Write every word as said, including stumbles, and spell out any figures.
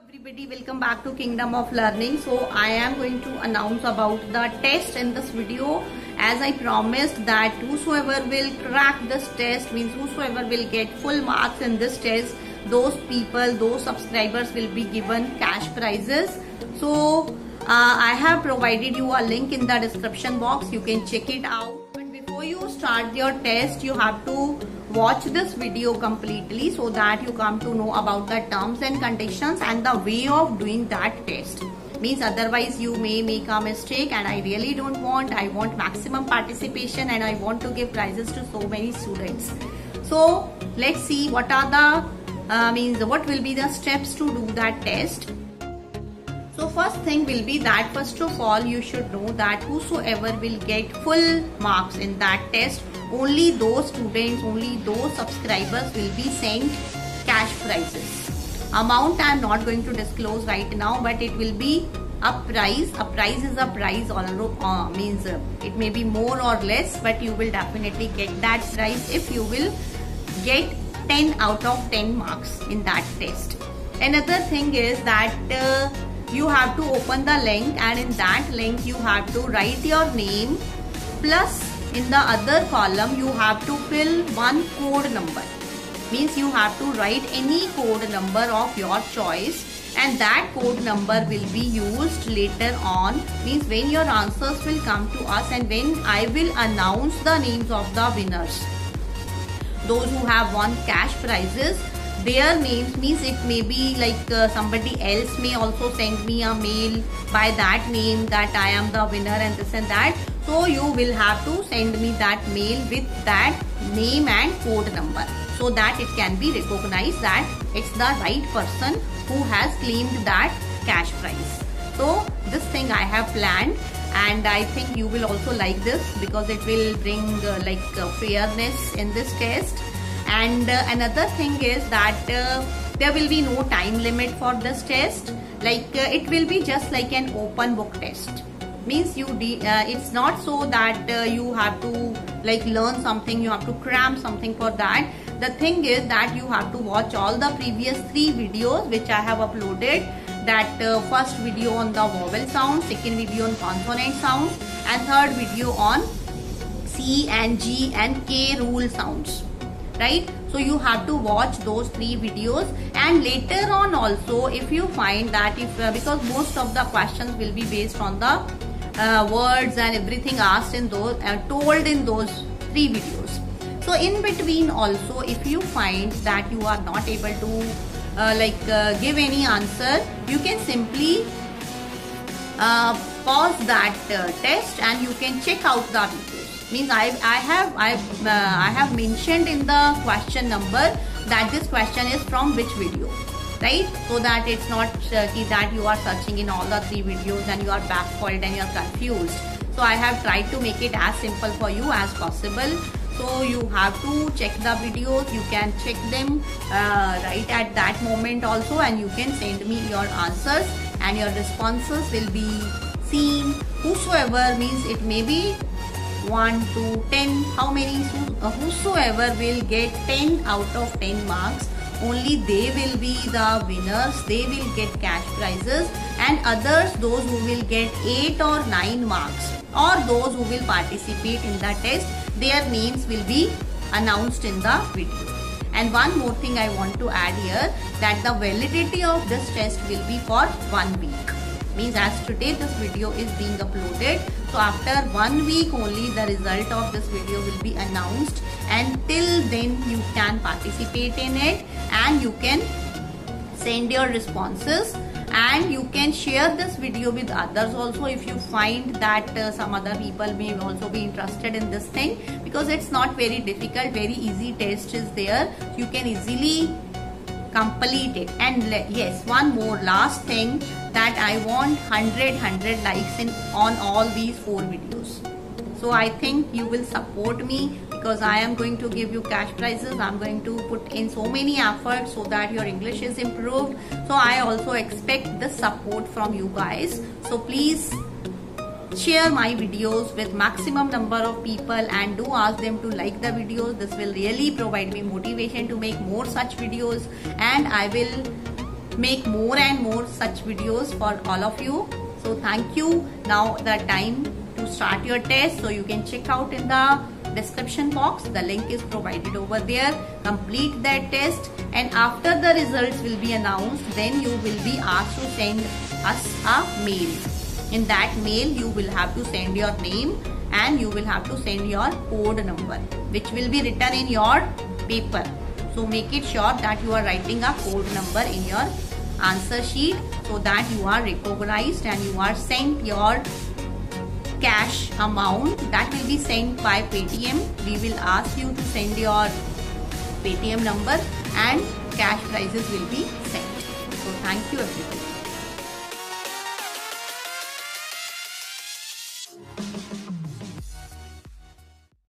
Everybody, welcome back to Kingdom of Learning. So I am going to announce about the test in this video. As I promised that whosoever will crack this test, means whosoever will get full marks in this test, those people, those subscribers will be given cash prizes. So uh, I have provided you a link in the description box. You can check it out. But before you start your test, you have to watch this video completely so that you come to know about the terms and conditions and the way of doing that test. Means otherwise you may make a mistake, and I really don't want. I want maximum participation and I want to give prizes to so many students. So let's see what are the uh, means what will be the steps to do that test. So first thing will be that first of all you should know that whosoever will get full marks in that test, only those students, only those subscribers will be sent cash prizes. Amount I am not going to disclose right now, but it will be a prize. A prize is a prize, although uh, means uh, it may be more or less, but you will definitely get that prize if you will get ten out of ten marks in that test. Another thing is that uh, you have to open the link, and in that link you have to write your name, plus in the other column you have to fill one code number. Means you have to write any code number of your choice, and that code number will be used later on. Means when your answers will come to us and when I will announce the names of the winners, those who have won cash prizes, their names, means it may be like uh, somebody else may also send me a mail by that name that I am the winner and this and that. So you will have to send me that mail with that name and code number, so that it can be recognized that it's the right person who has claimed that cash prize. So this thing I have planned, and I think you will also like this because it will bring uh, like uh, fairness in this test. And uh, another thing is that uh, there will be no time limit for this test. Like uh, it will be just like an open book test. Means you de uh, it's not so that uh, you have to like learn something, you have to cram something for that. The thing is that you have to watch all the previous three videos which I have uploaded. That uh, first video on the vowel sound, second video on consonant sound, and third video on C and G and K rule sounds. Right? So you have to watch those three videos, and later on also if you find that if uh, because most of the questions will be based on the uh, words and everything asked in those and uh, told in those three videos. So in between also if you find that you are not able to uh, like uh, give any answer, you can simply uh, pause that uh, test and you can check out the videos. Means I I have I uh, I have mentioned in the question number that this question is from which video, right? So that it's not uh, that you are searching in all the three videos and you are baffled and you are confused. So I have tried to make it as simple for you as possible. So you have to check the videos. You can check them uh, right at that moment also, and you can send me your answers and your responses will be seen. Whosoever, means it may be one to ten, how many, uh, whosoever will get ten out of ten marks, only they will be the winners. They will get cash prizes, and others, those who will get eight or nine marks, or those who will participate in the test, their names will be announced in the video. And one more thing I want to add here, that the validity of this test will be for one week. Means as today this video is being uploaded, so after one week only the result of this video will be announced, and till then you can participate in it, and you can send your responses, and you can share this video with others also if you find that uh, some other people may also be interested in this thing, because it's not very difficult, very easy test is there. You can easily complete it. And yes, one more last thing, that I want one hundred likes in on all these four videos. So I think you will support me, because I am going to give you cash prizes. I'm going to put in so many efforts so that your English is improved. So I also expect the support from you guys. So please share my videos with maximum number of people, and do ask them to like the videos. This will really provide me motivation to make more such videos, and I will make more and more such videos for all of you. So thank you. Now the time to start your test, so you can check out in the description box. The link is provided over there. Complete that test, and after the results will be announced, then you will be asked to send us a mail. In that mail you will have to send your name and you will have to send your code number, which will be written in your paper. So make it sure that you are writing a code number in your answer sheet, so that you are recognized and you are sent your cash amount. That will be sent by Paytm. We will ask you to send your Paytm number and cash prizes will be sent. So thank you everybody.